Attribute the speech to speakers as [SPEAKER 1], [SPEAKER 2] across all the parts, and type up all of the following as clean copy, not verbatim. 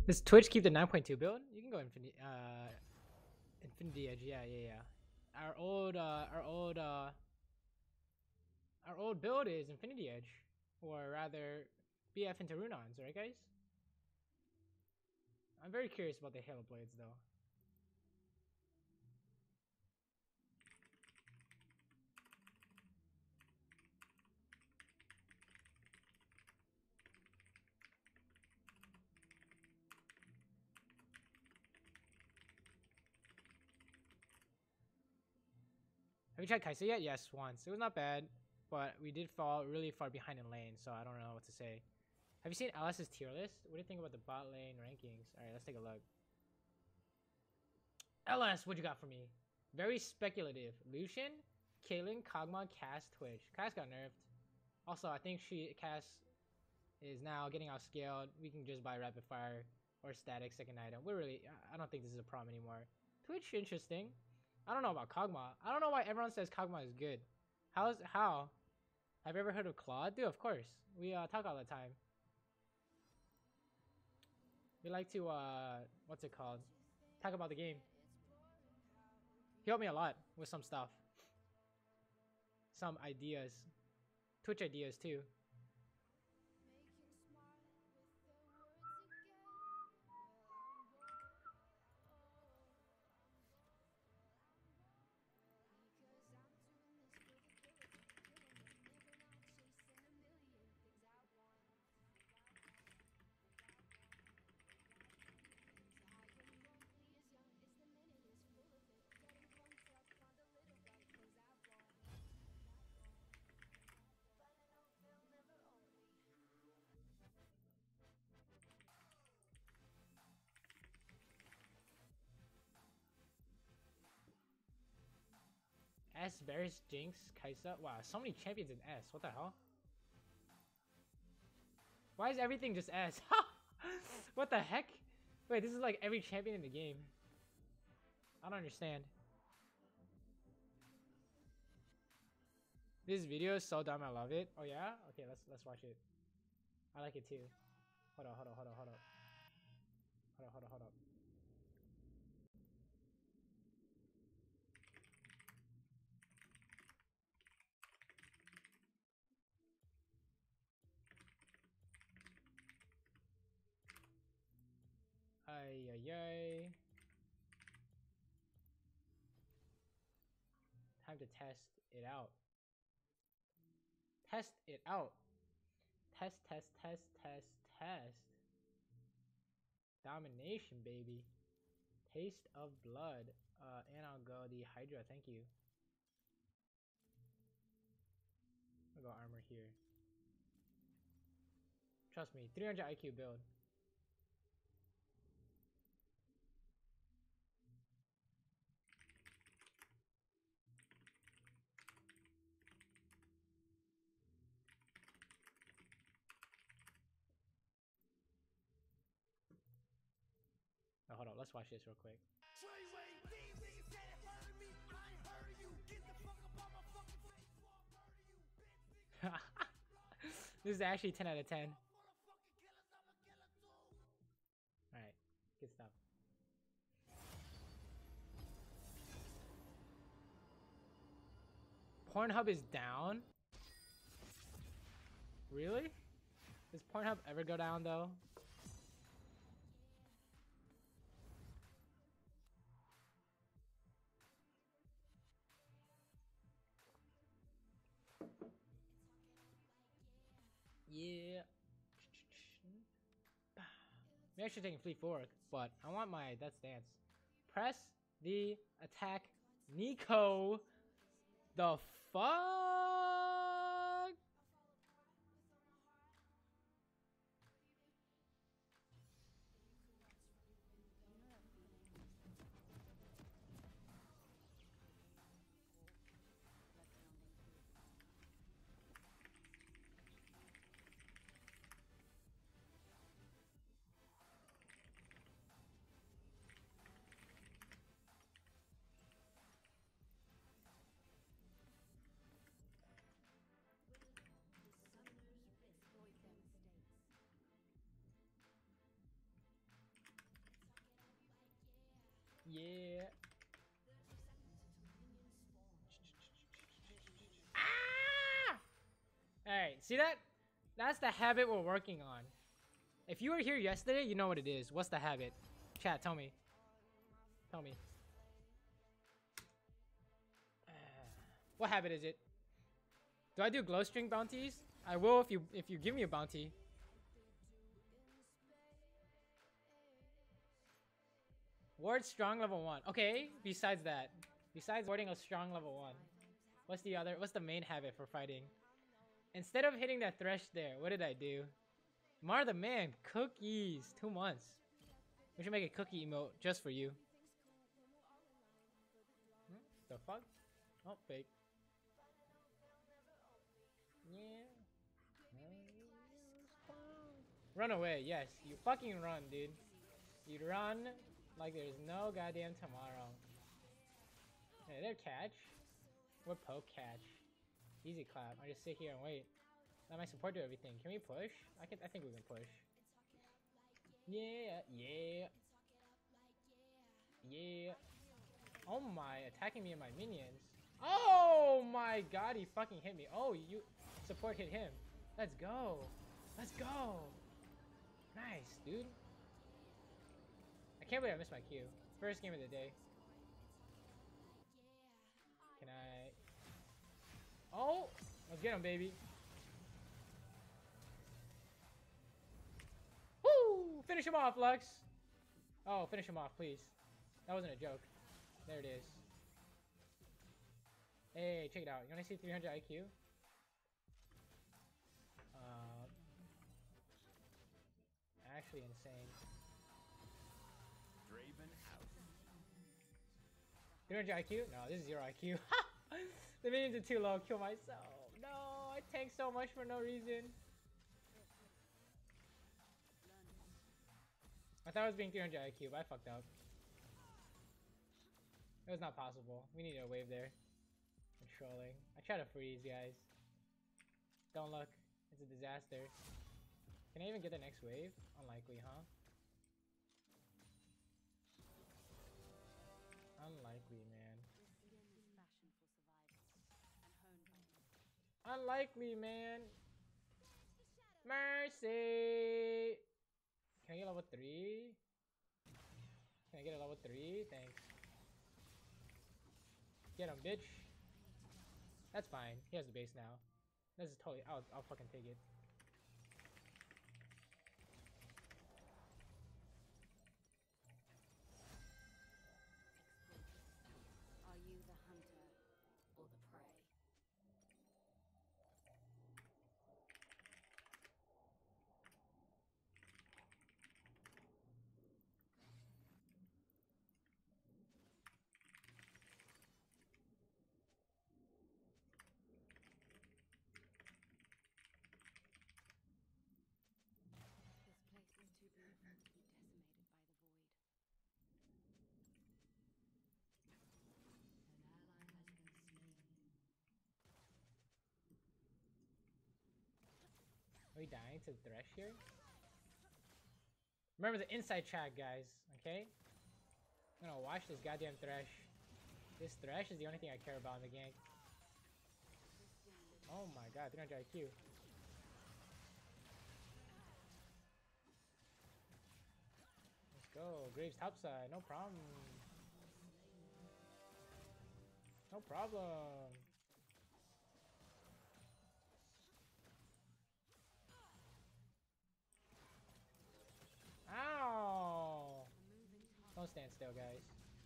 [SPEAKER 1] Does Twitch keep the 9.2 build? You can go Infinity Edge. Yeah. Our old build is Infinity Edge, or rather, BF into Runons, right, guys? I'm very curious about the Halo Blades, though. Have you tried Kai'Sa yet? Yes, once. It was not bad, but we did fall really far behind in lane, so I don't know what to say. Have you seen Alice's tier list? What do you think about the bot lane rankings? All right, let's take a look. LS, what you got for me? Very speculative. Lucian, Caitlyn, Kog'Maw, Cass, Twitch. Cass got nerfed. Also, I think Cass is now getting outscaled. We can just buy rapid fire or static second item. I don't think this is a problem anymore. Twitch, interesting. I don't know about Kog'Maw. I don't know why everyone says Kog'Maw is good. How? Have you ever heard of Claude? Dude, of course. We talk all the time. We like to what's it called? Talk about the game. He helped me a lot with some stuff. Some ideas. Twitch ideas too. S, Varus, Jinx, Kai'Sa. Wow, so many champions in S. What the hell? Why is everything just S? What the heck? Wait, this is like every champion in the game. I don't understand. This video is so dumb. I love it. Oh yeah? Okay, let's watch it. I like it too. Hold up. Ay. Time to test it out. Test it out. Test. Domination, baby. Taste of blood. And I'll go the Hydra. Thank you. I'll go armor here. Trust me, 300 IQ build. Oh, hold on, let's watch this real quick. This is actually 10 out of 10. Alright, good stuff. Pornhub is down? Really? Does Pornhub ever go down though? Yeah. Maybe I should take Fleet Fork, but I want my Death Stance. Press the attack, Nico. The fuck? Yeah. Ah! Alright, see that? That's the habit we're working on. If you were here yesterday, you know what it is. What's the habit? Chat, tell me. Tell me. What habit is it? Do I do glowstring bounties? I will if you give me a bounty. Ward strong level 1. Okay, besides that. Besides warding a strong level 1. What's the main habit for fighting? Instead of hitting that thresh there, what did I do? Mar the man, cookies. 2 months. We should make a cookie emote just for you. The fuck? Oh, fake. Yeah. Run away, yes. You fucking run, dude. You run like there's no goddamn tomorrow. Hey, there, catch. What poke catch? Easy clap. I just sit here and wait. Let my support do everything. Can we push? I think we can push. Yeah, yeah. Yeah. Oh my, attacking me and my minions. Oh my god, he fucking hit me. Oh, you support hit him. Let's go. Let's go. Nice, dude. I can't believe I missed my Q. First game of the day. Can I... Oh! Let's get him, baby. Woo! Finish him off, Lux. Oh, finish him off, please. That wasn't a joke. There it is. Hey, check it out. You want to see 300 IQ? Actually insane.
[SPEAKER 2] Draven out.
[SPEAKER 1] 300 IQ? No, this is 0 IQ. The minions are too low. Kill myself. No, I tanked so much for no reason. I thought I was being 300 IQ, but I fucked up. It was not possible. We needed a wave there. I'm trolling. I try to freeze, guys. Don't look. It's a disaster. Can I even get the next wave? Unlikely, huh? Unlikely, man. Unlikely, man. Mercy. Can I get level 3? Can I get a level 3? Thanks. Get him, bitch. That's fine. He has the base now. This is totally... I'll fucking take it.
[SPEAKER 3] Are you the hunter or the prey?
[SPEAKER 1] Are we dying to Thresh here? Remember the inside track, guys, okay? I'm gonna watch this goddamn Thresh. This Thresh is the only thing I care about in the gank. Oh my god, 300 IQ. Let's go. Graves topside, no problem. No problem. Ow! Don't stand still, guys.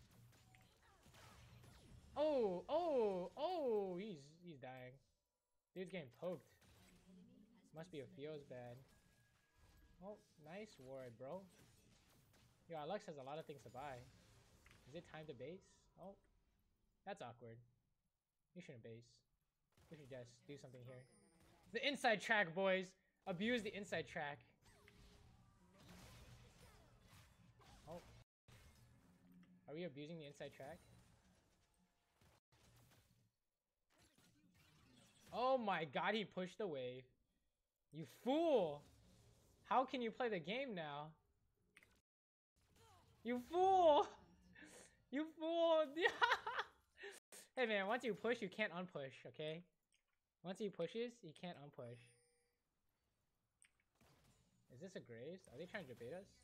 [SPEAKER 1] Oh, oh, oh! He's dying. Dude's getting poked. Must be a feels bad. Oh, nice ward, bro. Yo, Alex has a lot of things to buy. Is it time to base? Oh, that's awkward. You shouldn't base. We should just do something here. The inside track, boys. Abuse the inside track. Oh. Are we abusing the inside track? Oh my god, he pushed the wave. You fool! How can you play the game now? You fool! You fool! Hey man, once you push, you can't unpush, okay? Once he pushes, he can't unpush. Is this a Graves? Are they trying to debate us?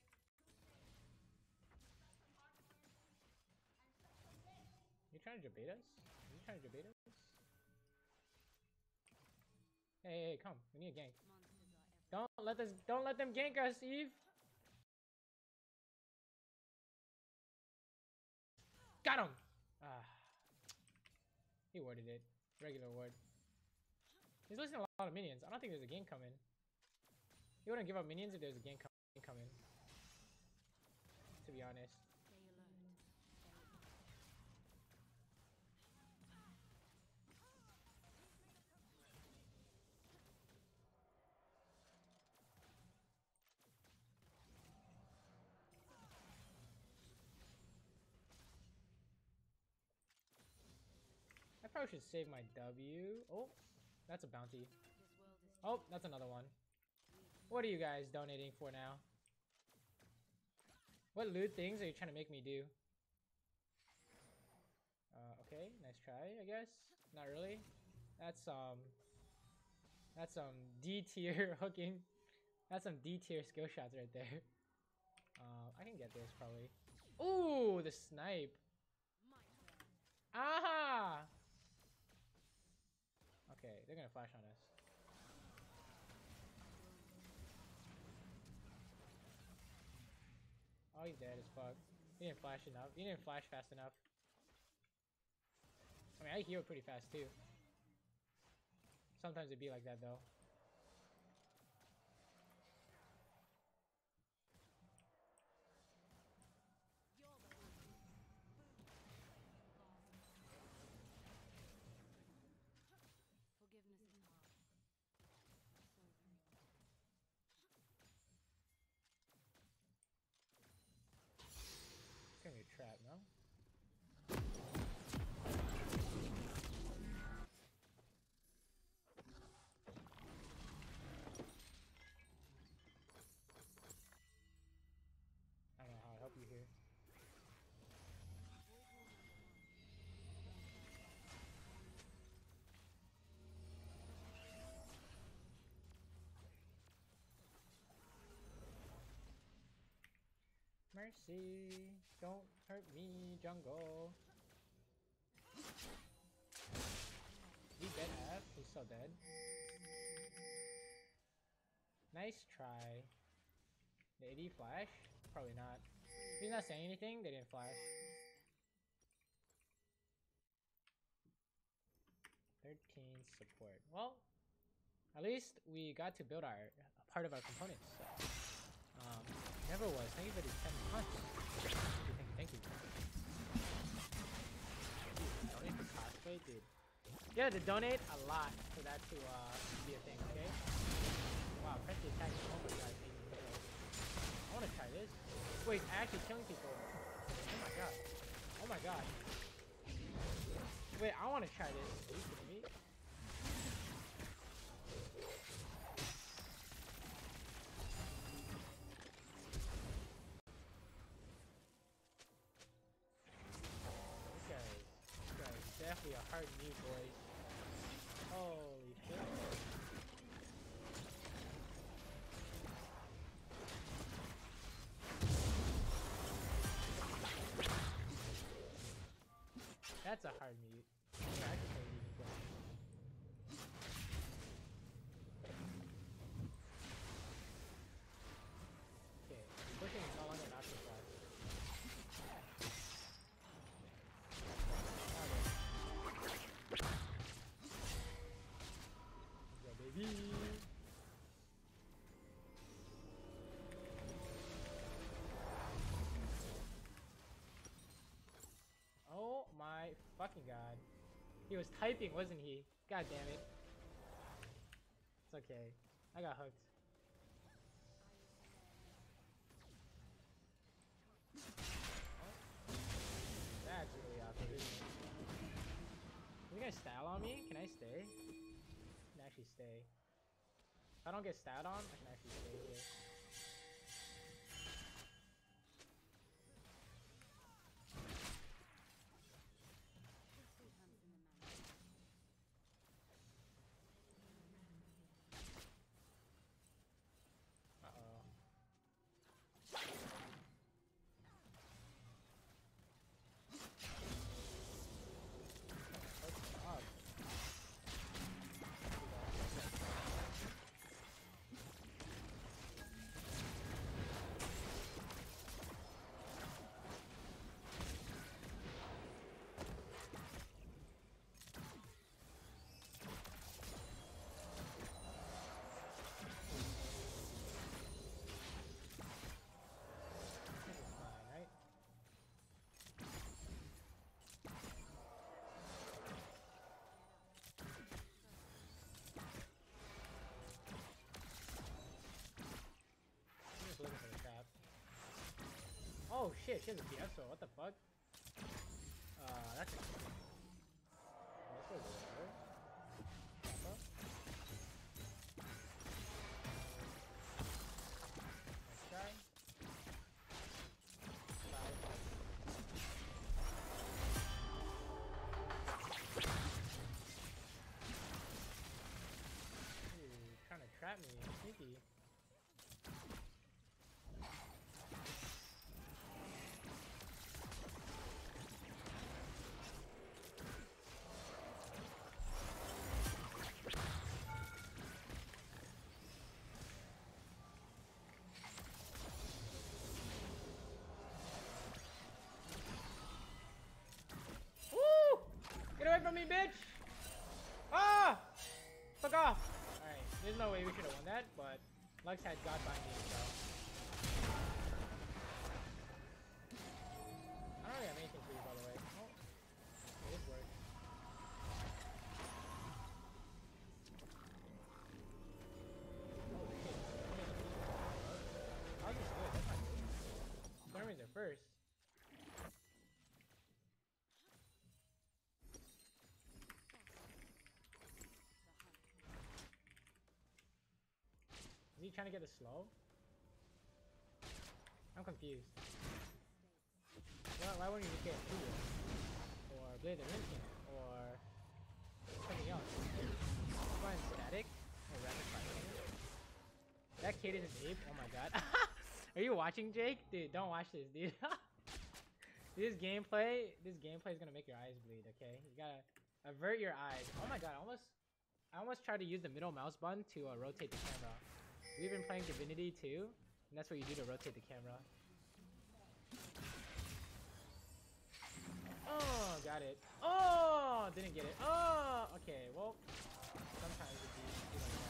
[SPEAKER 1] You trying to debate us? Are you trying to debate us? Hey, come. We need a gank. Don't let them gank us, Eve. Got him. Ah. He warded it. Regular ward. He's losing a lot of minions. I don't think there's a gank coming. He wouldn't give up minions if there's a gank coming. To be honest. I probably should save my W. Oh, that's a bounty. Oh, that's another one. What are you guys donating for now? What loot things are you trying to make me do? Okay, nice try, I guess. Not really. That's some D tier hooking. That's some D tier skill shots right there. I can get this probably. Ooh, the snipe. Aha! Okay, they're gonna flash on us. Oh, he's dead as fuck. He didn't flash enough. He didn't flash fast enough. I mean, I heal pretty fast too. Sometimes it'd be like that though. It's gonna be a trap, no? I don't know how to help you here. Mercy, don't hurt me, jungle. He dead half? He's so dead. Nice try. Did AD flash? Probably not. He's not saying anything, they didn't flash. 13 support. Well, at least we got to build our part of our components. So. Never was. Thank you for the 10 months. Thank you. Donate for cosplay, dude. You have to donate a lot for that to be a thing, okay? Wow, press the attack. Oh my god, I want to try this. Wait, it's actually killing people. Oh my god. Oh my god. Wait, I want to try this. Are you kidding me? Definitely a hard mute, boys. Holy shit. That's a hard mute. Yeah, I can play mute as well. Okay, pushing is no longer an option for us. Oh my fucking god. He was typing, wasn't he? God damn it. It's okay. I got hooked. Oh. That's really awkward, isn't it? Are you gonna style on me? Can I stay? I can actually stay. If I don't get styled on, I can actually stay here. Oh shit, she has a Fiasco. What the fuck? That's. This was whatever. Nice try. Ooh, trying to trap me. Sneaky. Get away from me, bitch! Ah! Fuck off! Alright, there's no way we should have won that, but Lux had God binding, so. I don't really have anything for you, by the way. Oh, okay, this works. Oh shit. How's this good? That's not good. Thurman's are first. Is he trying to get a slow? I'm confused. Why wouldn't you just get Tuya? Or Blade of Instinct? Or something else? Find static? Or rapid fire? That kid is an ape? Oh my god. Are you watching, Jake? Dude, don't watch this, dude. This gameplay is gonna make your eyes bleed, okay? You gotta avert your eyes. Oh my god, I almost tried to use the middle mouse button to rotate the camera. We've been playing Divinity 2, and that's what you do to rotate the camera. Oh, got it. Oh, didn't get it. Oh, okay. Well, sometimes it'd be like that.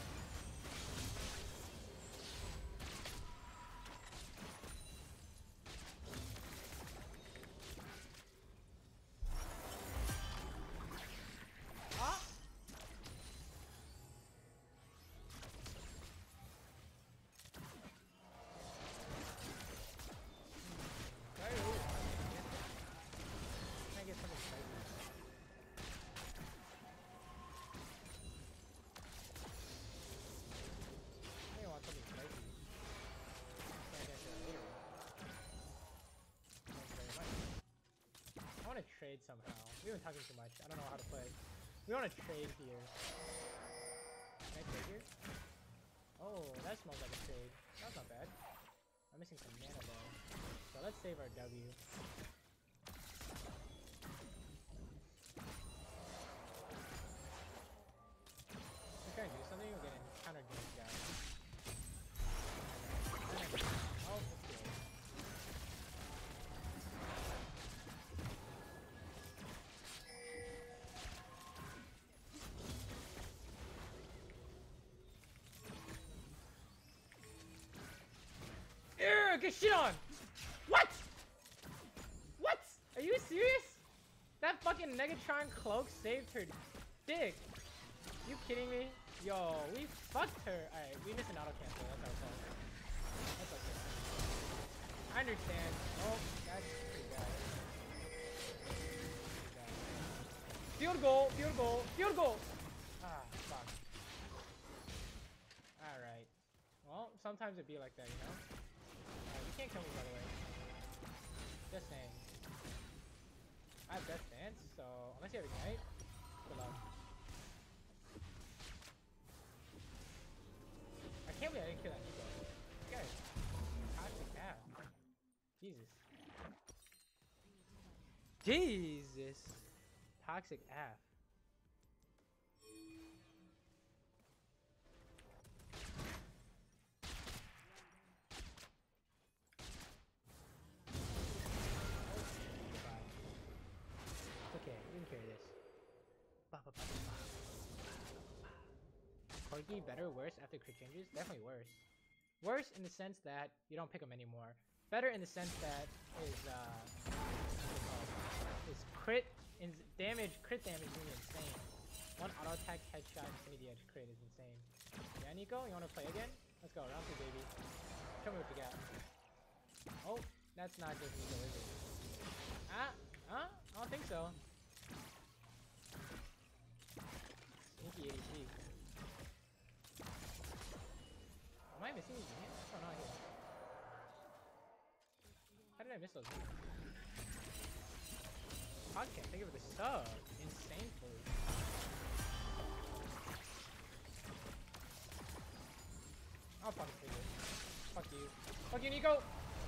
[SPEAKER 1] Ah! Trade somehow. We've been talking too much. I don't know how to play. We want to trade here. Can I trade here? Oh, that smells like a trade. That's not bad. I'm missing some mana though. So let's save our W. We're trying to do something. We're getting counter games, guys. Oh, that's good. Get shit on! What? What? Are you serious? That fucking Negatron cloak saved her dick. You kidding me? Yo, we fucked her. Alright, we missed an auto cancel. That's our fault. That's okay. I understand. Oh, that's pretty bad. Field goal, field goal, field goal! Ah, fuck. Alright. Well, sometimes it be like that, you know? You can't kill me, by the way. Just saying. I have Death Dance, so unless you have Ignite, good luck. I can't believe I didn't kill that Nico. This guy is toxic now. Jesus. Jesus! Toxic AF. Corgi better, worse after crit changes? Definitely worse. Worse in the sense that you don't pick them anymore. Better in the sense that his crit damage is really insane. One auto attack, headshot, infinity edge crit is insane. Yeah, Nico, you wanna play again? Let's go, round 2, baby. Show me what you got. Oh, That's not just Nico, is it? I don't think so. Sneaky ADC. Am I missing these hits? What's going on here? How did I miss those hits? Podcast, thank you for the sub. Insane for you. I'll fucking take it. Fuck you. Fuck you, Nico!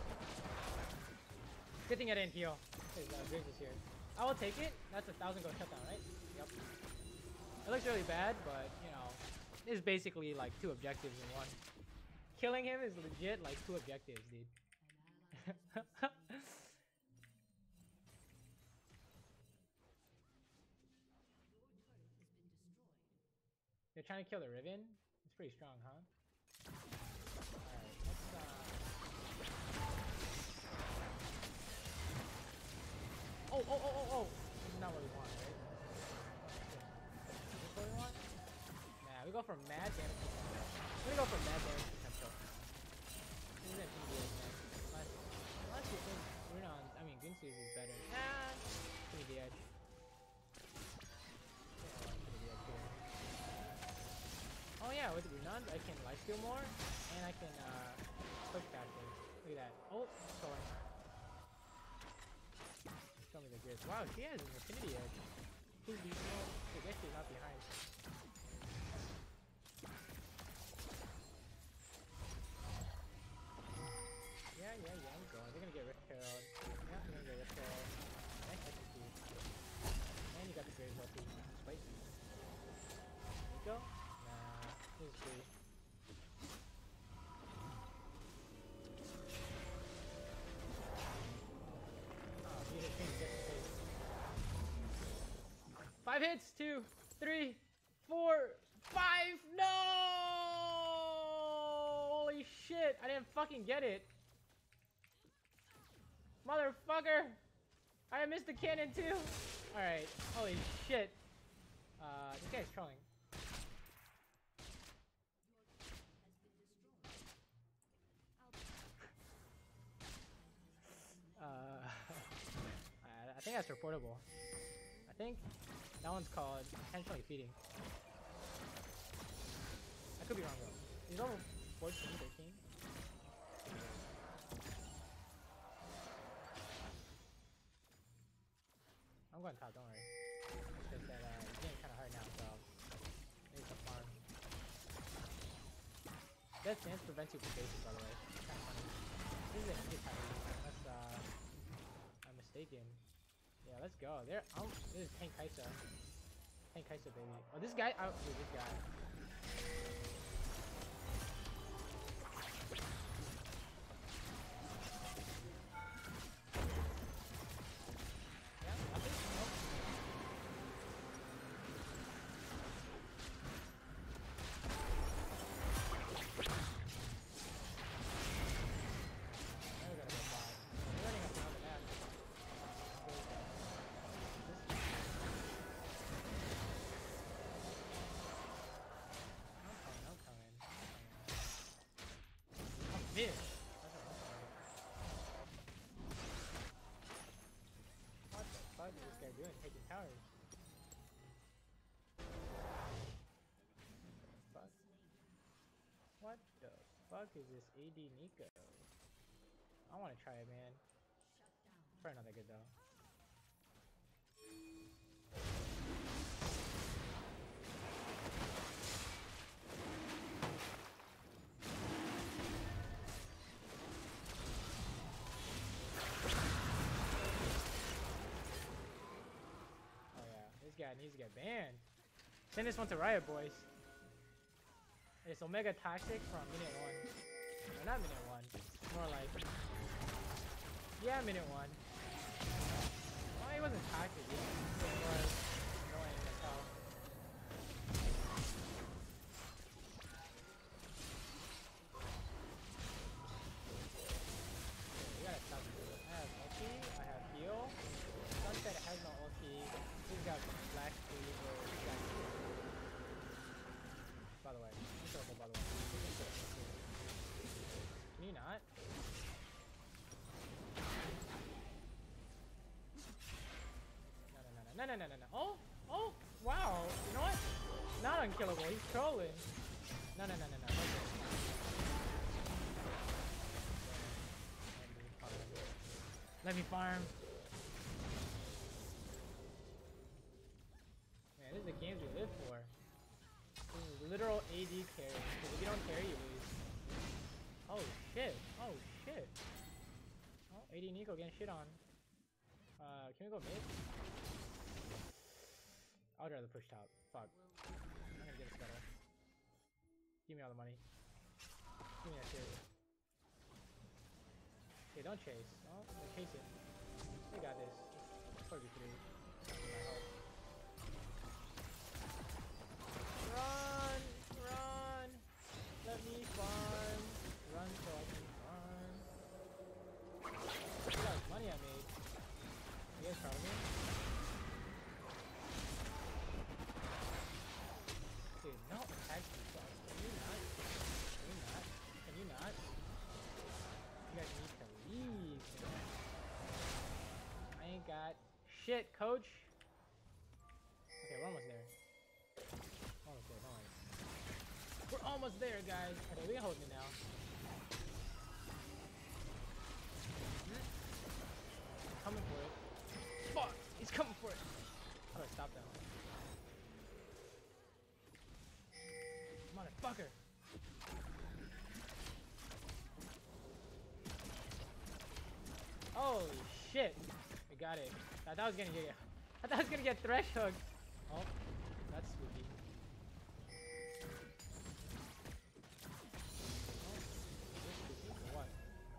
[SPEAKER 1] Good thing I didn't heal. Because Graves is here. I will take it. That's a 1,000 gold shutdown, right? Yep. It looks really bad, but, you know, it's basically like 2 objectives in one. Killing him is legit like 2 objectives, dude. They're trying to kill the Riven? It's pretty strong, huh? Alright, let's Oh! This is not what we want, right? Is this what we want? Nah, we go for mad damage potential. We're gonna go for mad damage potential. This isn't PBS, man. Unless you think Gunsu's is better. Nah, give me the edge. Oh yeah, with Runaan, I can lifesteal more, and I can push faster. Look at that. Oh, going. Show me the grid. Wow, she has an Infinity Edge. Who's beating her? I guess she's not behind. Yeah, I'm going. They're gonna get Rift Herald. Yeah, they're gonna get Rift Herald. Nice XP. And you got the Graves ulti. Wait. Nico? Nah, this is free. Oh, he hit me just in case. 5 hits! 2, 3, 4, 5! No! Holy shit! I didn't fucking get it. Motherfucker! I missed the cannon too! Alright, holy shit. This guy's trolling. I think that's reportable. I think that one's called intentionally feeding. I could be wrong though. He's over 14, 13. I'm going top, don't worry. It's just that it's getting kind of hard now, so maybe some farm. Death Dance prevents you from bases, by the way. Kind of funny. This is an easy type, unless I'm mistaken. Yeah, let's go. This is Tank Kaisa. Tank Kaisa, baby. Oh, this guy. Oh, dude, this guy. Mid. What the fuck is this guy doing? Taking towers. Fuck. What the fuck is this AD Nico? I want to try it, man. Probably not that good though. This guy needs to get banned. Send this one to Riot, boys. It's Omega Toxic from minute 1. Or not minute 1. More like... Yeah, minute 1. Oh, he wasn't toxic, he was more annoying as hell. We gotta stop this. I have ulti, I have heal. Sunset has no ulti. He's got black sleeve or black sleeve. By the way, circle, by the way. Can you not? no, no, no, no. Oh, oh, wow. You know what? Not unkillable. He's trolling. No, no, no, no, no. Okay. Let me farm. Man, this is the games we live for. This is literal AD carry. Because if you don't carry, you lose. Oh shit. Oh shit. Oh, AD Nico getting shit on. Can we go mid? I would rather push top. Fuck. I'm gonna get a scuttle. Give me all the money. Give me that shit. Okay, don't chase. Oh, they're chasing. They got this. 4v3. Run! Run! Let me farm. Run so I can farm. Look at how much money I made. You guys proud of me? Dude, no attack defense. Can you not? Can you not? Can you not? You guys need to leave. I ain't got shit, coach. Okay, we're almost there. Almost there, don't worry. We're almost there, guys. Okay, we can hold it now. Coming for it. Fuck! He's coming for it! How do I stop that one? Motherfucker! Holy shit! I got it. I thought I was gonna get. I thought I was gonna get thresh hooked. Oh, that's spooky. Oh, what?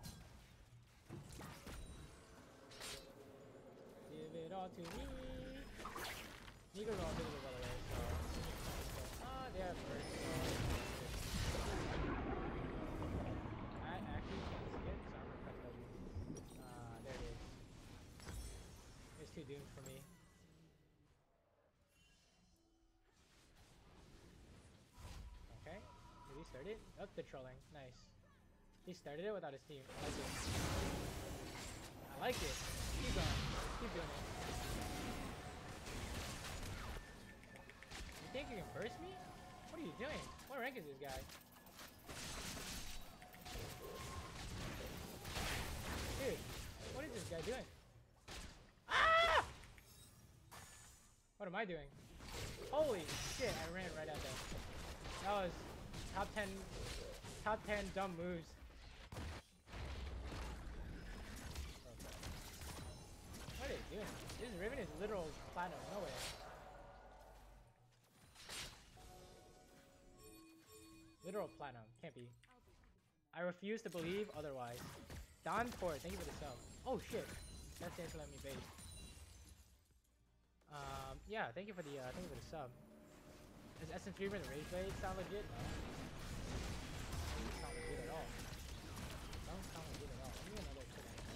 [SPEAKER 1] Give it all to me. Nico's all visible by the way, so. Ah, they have first. I actually can't see it, so I'm gonna press W. There it is. It's too doomed for me. Okay, did he start it? Oh, they're trolling. Nice. He started it without his team. I like it. I like it. Keep going. Keep doing it. You think you can burst me? What are you doing? What rank is this guy? Dude, what is this guy doing? Ah! What am I doing? Holy shit, I ran right at them. That was top 10 dumb moves. What are they doing? This Riven is literal platinum, no way. Literal platinum, can't be. I refuse to believe otherwise. Don Port, thank you for the sub. Oh shit, that's the answer let me bait. Yeah, thank you for the sub. Does SM3 with the Rage Blade sound legit? No. Doesn't sound legit at all. Don't sound legit at all. Give me another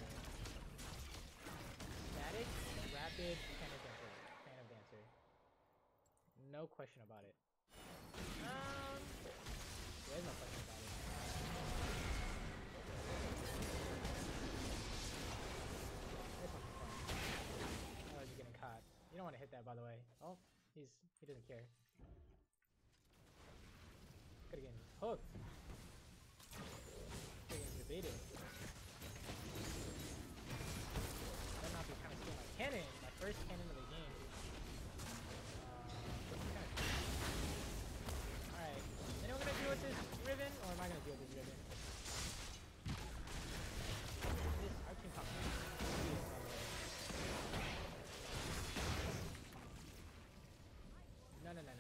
[SPEAKER 1] static, rapid, panic dancer. Fan of dancer. No question about it. There's no question about it. This one's fun. Oh, you're getting caught. You don't want to hit that, by the way. Oh, he doesn't care. Could have gotten hooked. Could have gotten debated. Better not be trying to steal my cannon. My first cannon of the game. Alright. Anyone gonna deal with this Riven? Or am I gonna deal with this Riven? This arching top. No. No.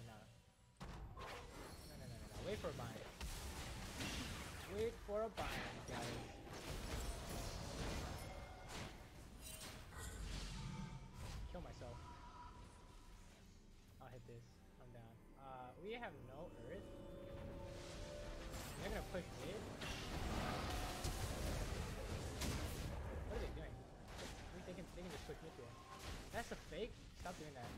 [SPEAKER 1] Wait for a bind. Wait for a bind, guys. Kill myself. I'll hit this. I'm down. We have no earth. They're gonna push mid. What are they doing? They can just push mid here. That's a fake? Stop doing that.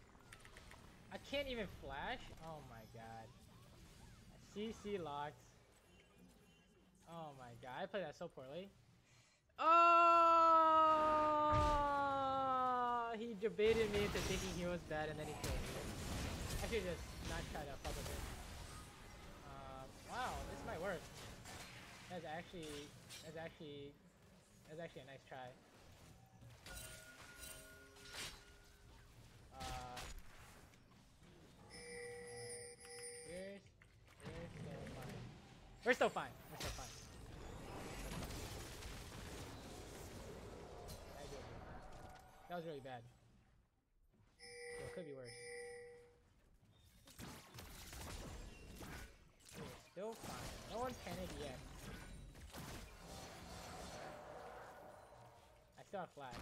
[SPEAKER 1] I can't even flash? Oh my god. CC locked. Oh my god, I played that so poorly. Oh, he debated me into thinking he was bad and then he killed me. I should just not try to fuck with it. Wow, this might work. That's actually a nice try. We're still fine. We're still fine. That was really bad. Well, it could be worse. We're still fine. No one panicked yet. I still have flag.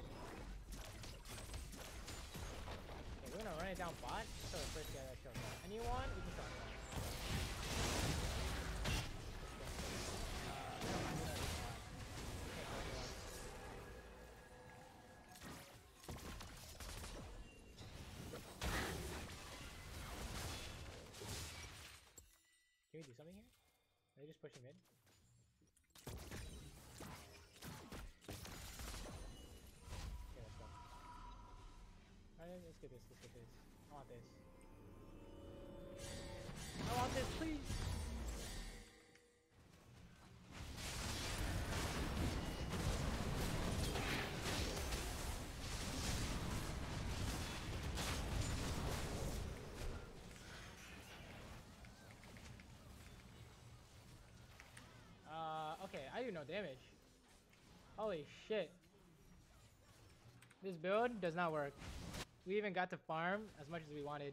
[SPEAKER 1] Okay, we're gonna run it down bot. So the first guy that shows up. Anyone? We can start one. Can we do something here? Are they just pushing mid? Okay, let's go. Alright, let's get this, let's get this. I want this. I want this, please! Okay, I do no damage. Holy shit. This build does not work. We even got to farm as much as we wanted.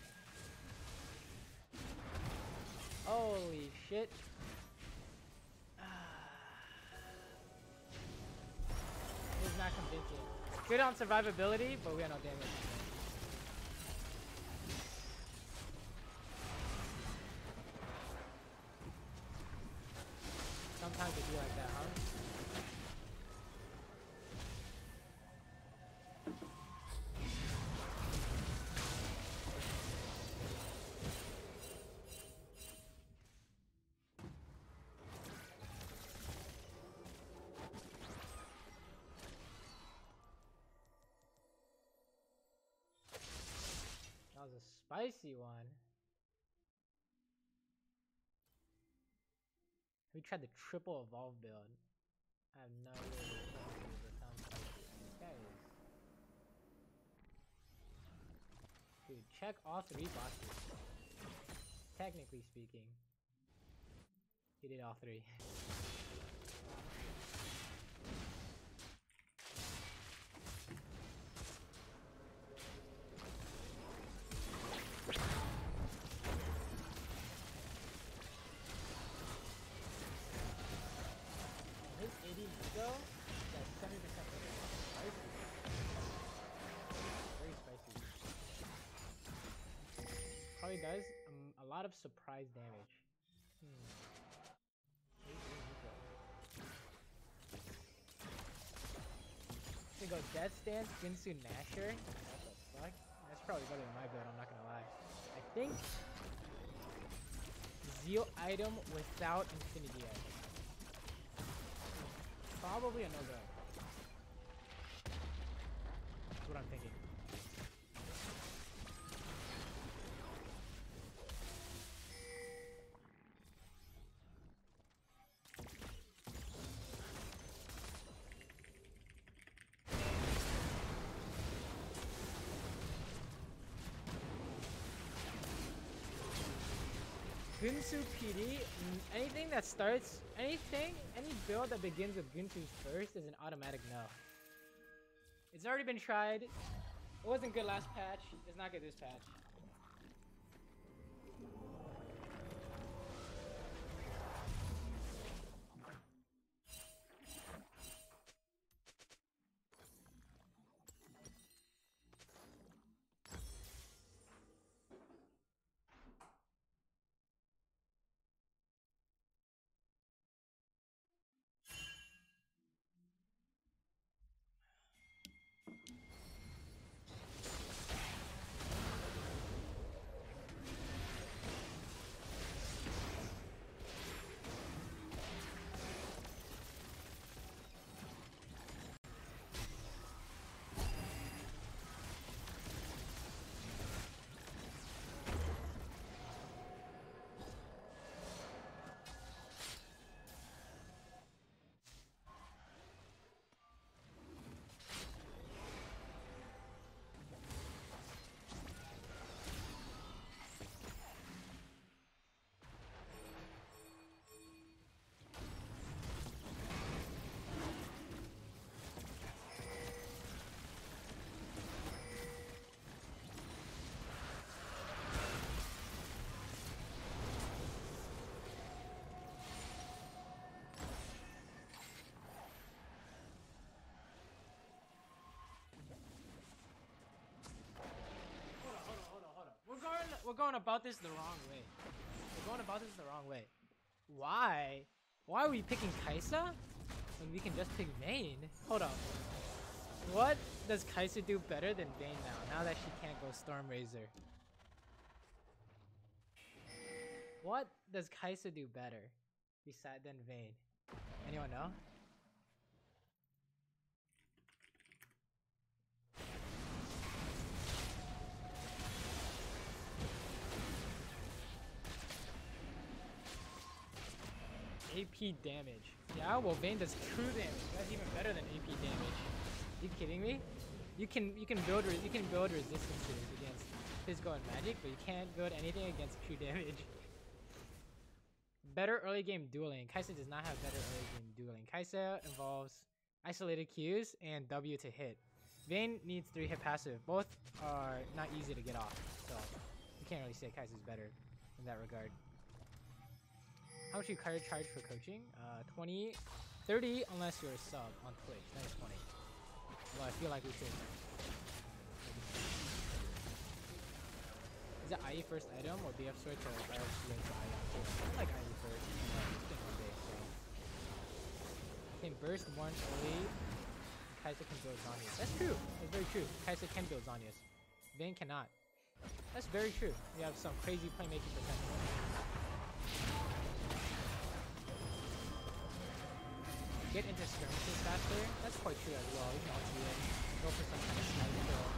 [SPEAKER 1] Holy shit. This is not convincing. Good on survivability, but we had no damage. Sometimes it be like that, huh? That was a spicy one. We tried the triple evolve build. I have no idea what it sounds spicy. This guy is... Dude, check all 3 boxes. Technically speaking. He did all 3. His 80 Nico, that's 70% spicy. Very spicy. Probably does a lot of surprise damage. We go Death Stance, Ginsu Nasher. What the fuck? That's probably better than my build, I'm not gonna lie. I think Zeal item without Infinity Edge. Probably a no-go. That's what I'm thinking. Gunsu PD, anything that starts, any build that begins with Gunsu first is an automatic no. It's already been tried. It wasn't good last patch. It's not good this patch. we're going about this the wrong way. We're going about this the wrong way. Why? Why are we picking Kai'Sa when we can just pick Vayne? Hold up. What does Kai'Sa do better than Vayne now that she can't go Stormrazor? What does Kai'Sa do better than Vayne? Anyone know? AP damage. Yeah, well Vayne does true damage. That's even better than AP damage. You kidding me? You can build resistances against physical and magic, but you can't build anything against true damage. Better early game dueling. Kai'Sa does not have better early game dueling. Kai'Sa involves isolated Qs and W to hit. Vayne needs 3 hit passive. Both are not easy to get off, so you can't really say Kai'Sa's better in that regard. How much you charge for coaching? 20, 30 unless you're a sub on Twitch. That is 20. Well, I feel like we should. Is it IE first item or BF sword to IE to IE? I like IE first. It's been one day, so. Can burst one early. Kai'Sa can build Zhonya's. That's true. That's very true. Kai'Sa can build Zhonya's. Vayne cannot. That's very true. We have some crazy playmaking potential. Get into skirmishes faster. That's quite true as well. You can also go for some kind of snipe kill.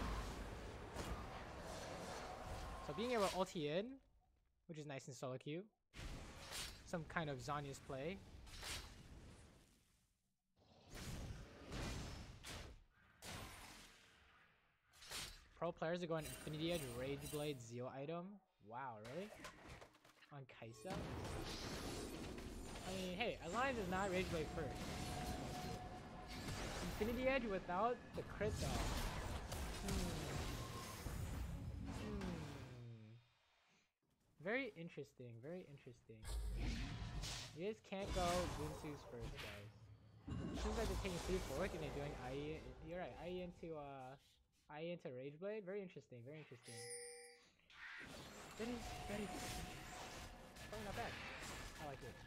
[SPEAKER 1] So being able to ulti in, which is nice in solo queue. Some kind of Zhonya's play. Pro players are going Infinity Edge, Rage Blade, Zeal item. Wow, really? On Kai'Sa? I mean, hey, Alliance is not Rage Blade first. Infinity Edge without the crit though. Very interesting, very interesting. You just can't go Gunsu's first, guys. Seems like they're taking 3 forward and they're doing IE. You're right, IE into Rage Blade. Very interesting, very interesting. Very interesting. Probably not bad. I like it.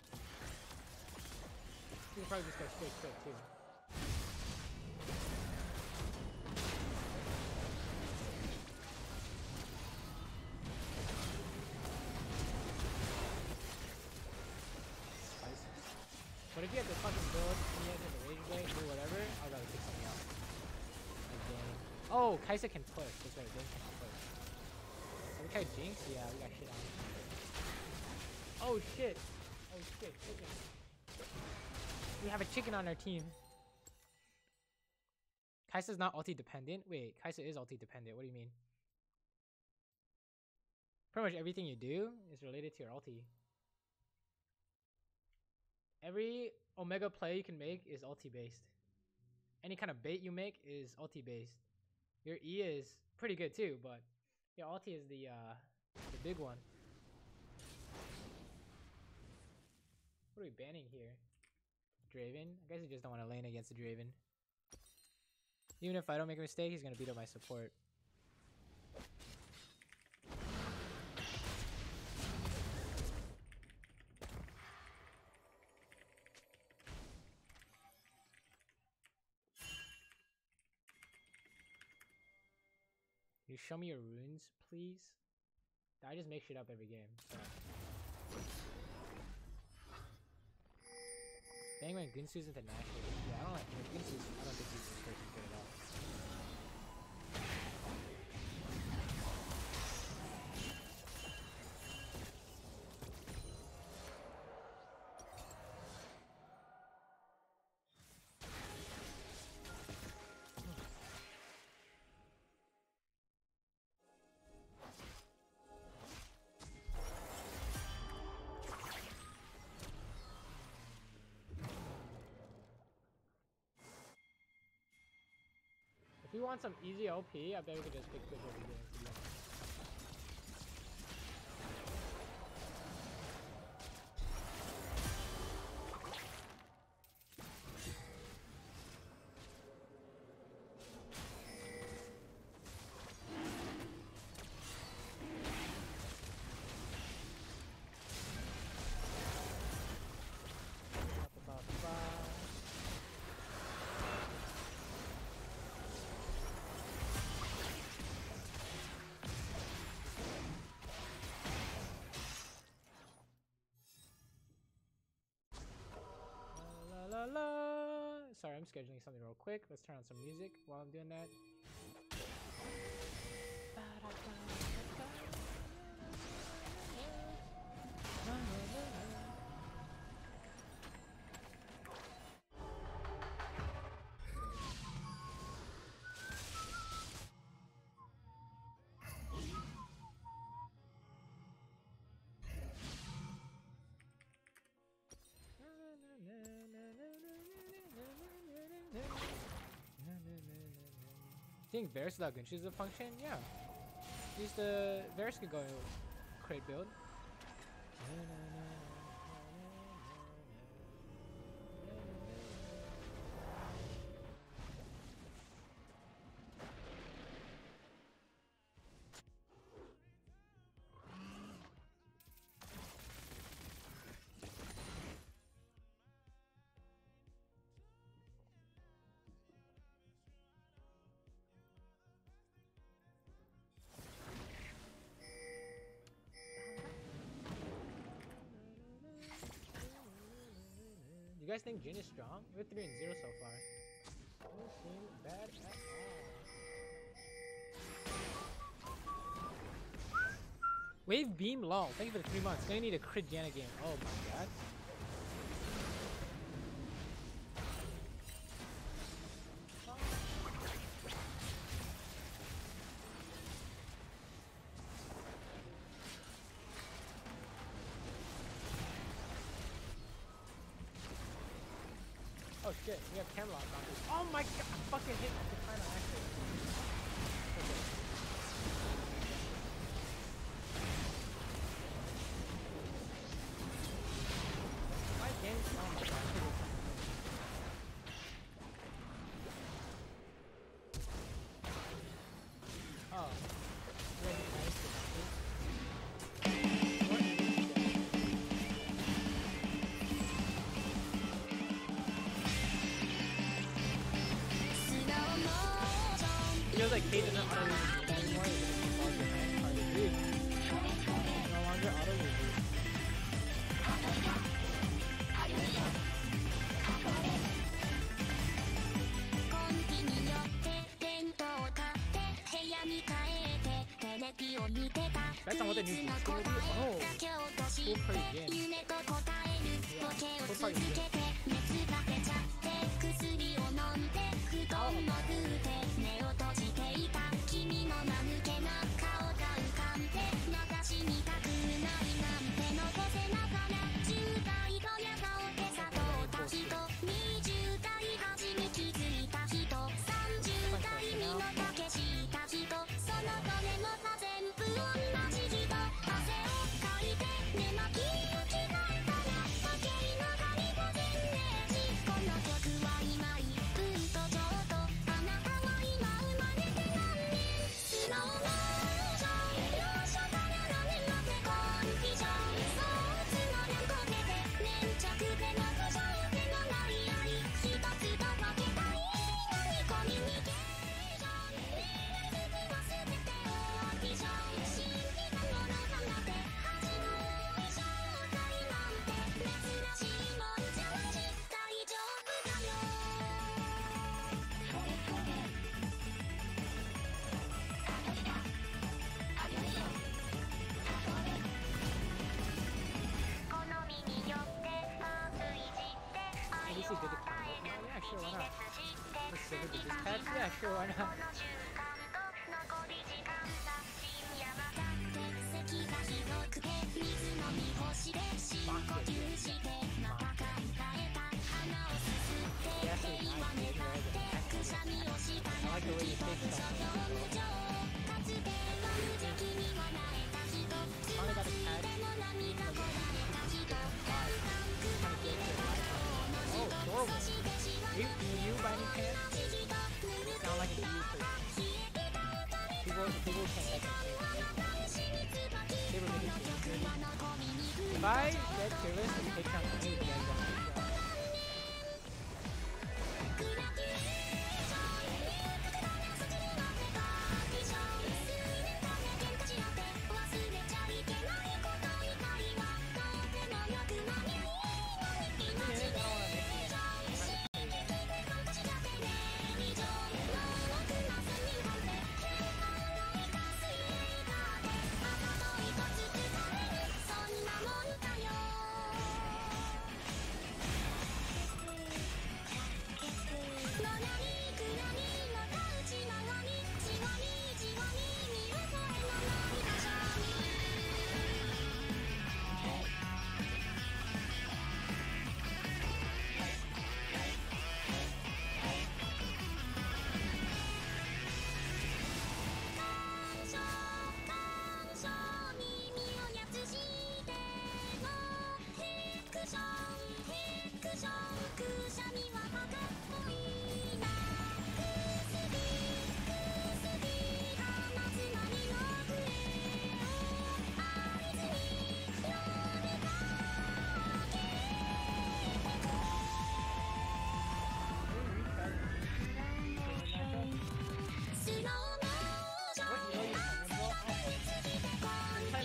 [SPEAKER 1] You can probably just go straight crit too. But if you have to fucking build and you have to Rage Blade or whatever, I'll rather pick something else. Like Vayne. Oh, Kai'Sa can push. That's right, Vayne can push. So we tried Jinx? Yeah, we got shit on. Oh shit! Oh shit, chicken. We have a chicken on our team. Kai'Sa's not ulti dependent? Wait, Kai'Sa is ulti dependent. What do you mean? Pretty much everything you do is related to your ulti. Every Omega play you can make is ulti based. Any kind of bait you make is ulti based. Your E is pretty good too, but your ulti is the big one. What are we banning here? Draven? I guess you just don't want to lane against the Draven. Even if I don't make a mistake, he's gonna beat up my support. You show me your runes, please? I just make shit up every game. So. Dang, when Gunsu's into Nash. Yeah, I don't like Gunsu's. I don't think he's this person good at all. If you want some easy OP, I bet we could just pick Twitch every game, to be honest. I'm scheduling something real quick. Let's turn on some music while I'm doing that. Think Varus without Gunshu is a function? Yeah. Use the Varus could go crate build. You guys think Jhin is strong? We're 3-0 so far. Doesn't seem bad at all. Wave Beam Long. Thank you for the 3 months. Gonna need a crit Janna game. Oh my god. Oh shit, we have Camelot on this. Oh my god, I fucking hit the final accident. Okay. My game's oh my god. Oh. Really nice. Feels like Kate doesn't auto lose anymore. It's just falls behind part of the dude. No longer auto loses. That's not what the new feature will be. Oh, full party gym. Yeah, full party gym. Did the combo? Yeah, sure, why not? Let's see if this patch. Yeah, sure, why not? I like the way you take stuff. Finally got a catch. Oh, adorable. You by any chance? Sound like an EU person. People can't like that. They were making it dirty. If I get curious and Patreon money, you guys don't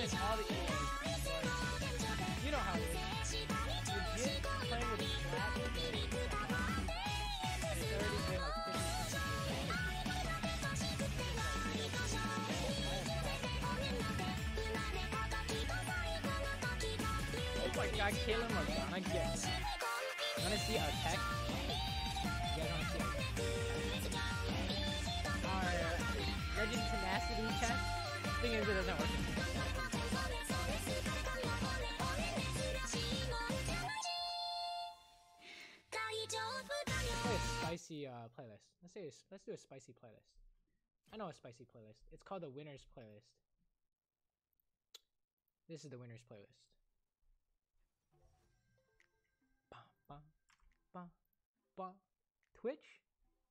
[SPEAKER 1] just all the emotes. You know how it is. Legit playing with flat emotes. And it's already been like 50 Oh my god, Kaylin Morgana gets. Wanna see our tech? You guys wanna see our tech? Our Reggie's tenacity tech? Thing is, it doesn't work. Let's play a spicy playlist. Let's do a spicy playlist. I know a spicy playlist. It's called the winners playlist. This is the winners playlist. Ba, ba, ba, ba. Twitch?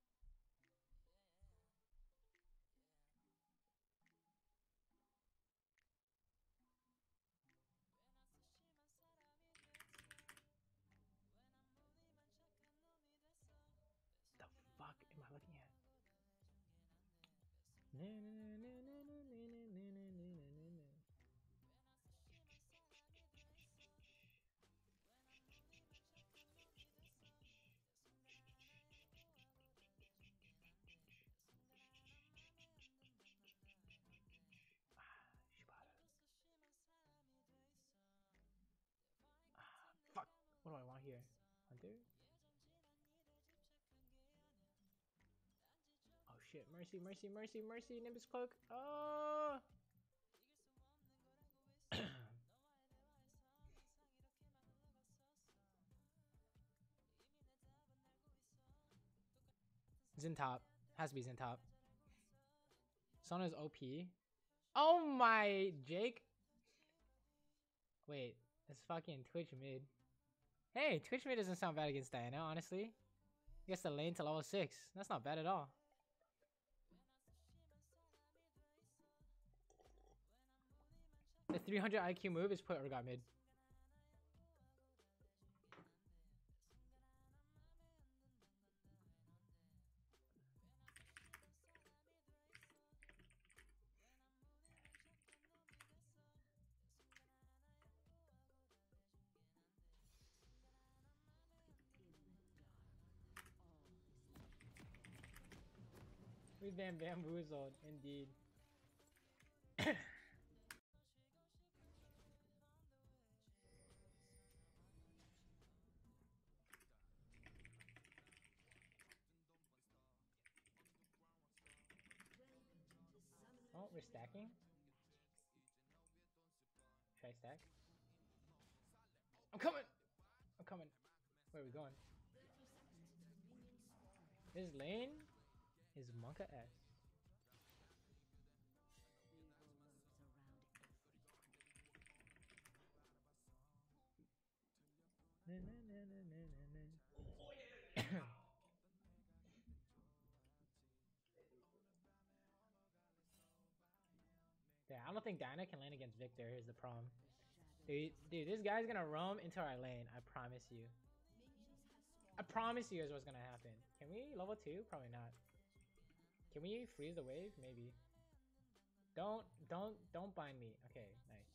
[SPEAKER 1] The fuck am I looking at? Fuck. What do I want here? Hunter? Oh shit. Mercy, mercy, mercy, mercy. Nimbus cloak. Oh! Zen top. Has to be Zen top. Sona's OP. Oh my, Jake. Wait, it's fucking Twitch mid. Hey, Twitch mid doesn't sound bad against Diana, honestly. Gets the lane to level 6. That's not bad at all. The 300 IQ move is put Urgot mid. We've been bamboozled, indeed. Oh, we're stacking. Should I stack? I'm coming! I'm coming. Where are we going? His lane is Monka S. Yeah, I don't think Diana can lane against Victor. Here's the problem. Dude, this guy's gonna roam into our lane. I promise you. I promise you is what's gonna happen. Can we level 2? Probably not. Can we freeze the wave? Maybe. Don't bind me. Okay, nice.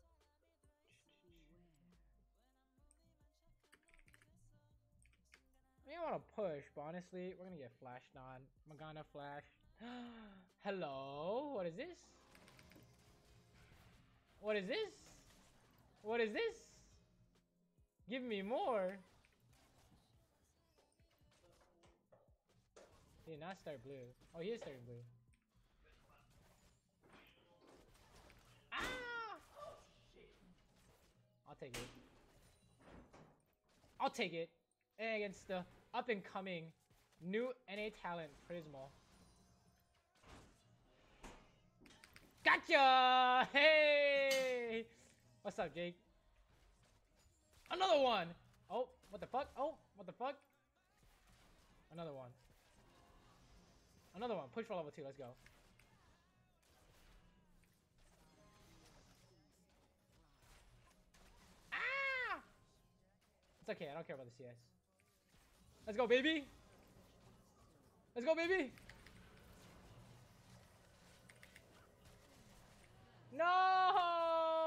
[SPEAKER 1] I don't want to push, but honestly, we're gonna get flashed on. Morgana flash. Hello? What is this? What is this? What is this? Give me more. He did not start blue. Oh, he is starting blue. Ah! I'll take it. I'll take it. And against the up and coming new NA talent, Prismal. Gotcha! Hey! What's up, Jake? Another one! Oh, what the fuck? Oh, what the fuck? Another one. Another one. Push for level 2. Let's go. Ah! It's okay. I don't care about the CS. Let's go, baby! Let's go, baby! No!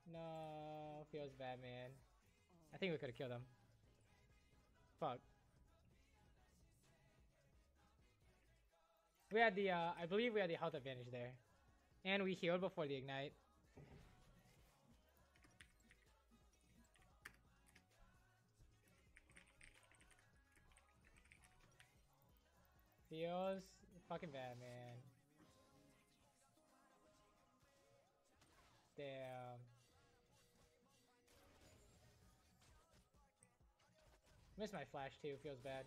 [SPEAKER 1] No, feels bad, man. I think we could have killed him. Fuck. We had the, I believe we had the health advantage there. And we healed before the ignite. Feels fucking bad, man. Damn. Missed my flash too, feels bad.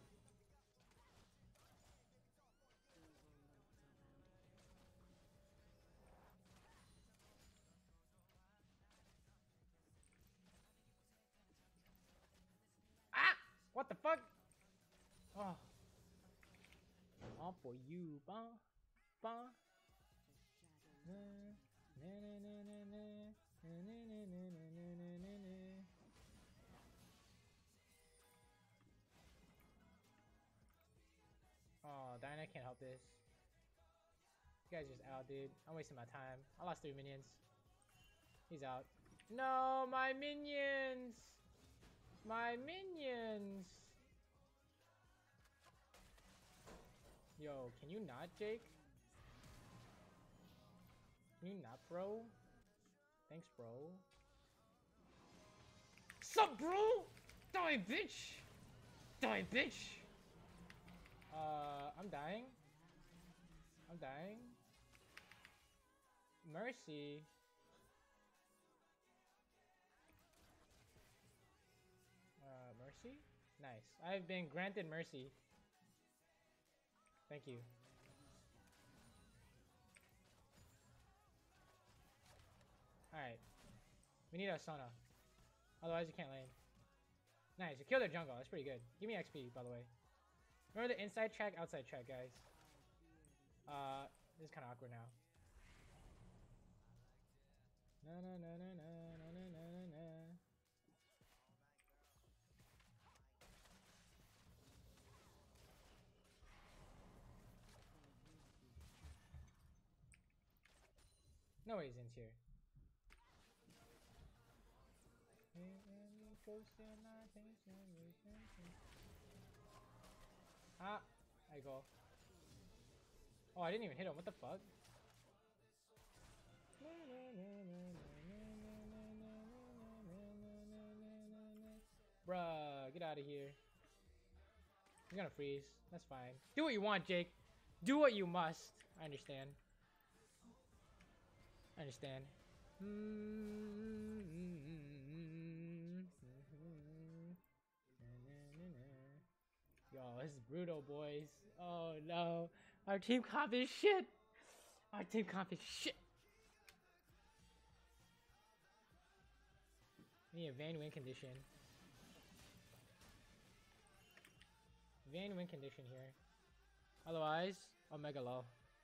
[SPEAKER 1] Ah! What the fuck? Oh. All for you, bah. Bah. Oh, Dyna can't help this. You guys just out, dude. I'm wasting my time. I lost 3 minions. He's out. No, my minions! My minions! Yo, can you not, Jake? Can you not, bro? Thanks, bro. Sup, bro? Die, bitch! Die, bitch! I'm dying. I'm dying. Mercy. Mercy? Nice. I've been granted mercy. Thank you. Alright. We need a sauna. Otherwise you can't lane. Nice. You killed their jungle. That's pretty good. Give me XP, by the way. Remember the inside track, outside track, guys. This is kind of awkward now. Na na na na na na na na na. No way he's in here. Ah, I go. Oh, I didn't even hit him. What the fuck? Bruh, get out of here. He's gonna freeze. That's fine. Do what you want, Jake. Do what you must. I understand. I understand. Yo, this is brutal, boys. Oh no. Our team comp is shit. Our team comp is shit. We need a Vayne win condition. Vayne win condition here. Otherwise, Omega low.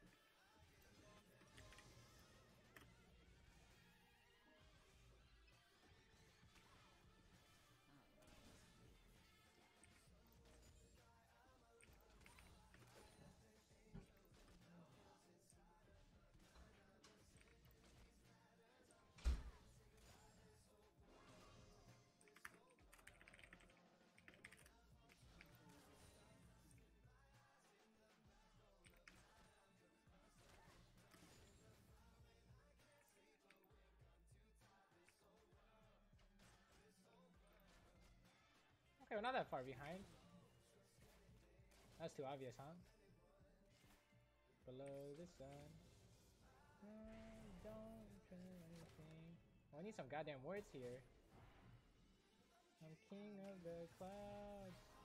[SPEAKER 1] Okay, we're not that far behind. That's too obvious, huh? Below the sun. Don't try anything. Oh, I need some goddamn words here. I'm king of the clouds.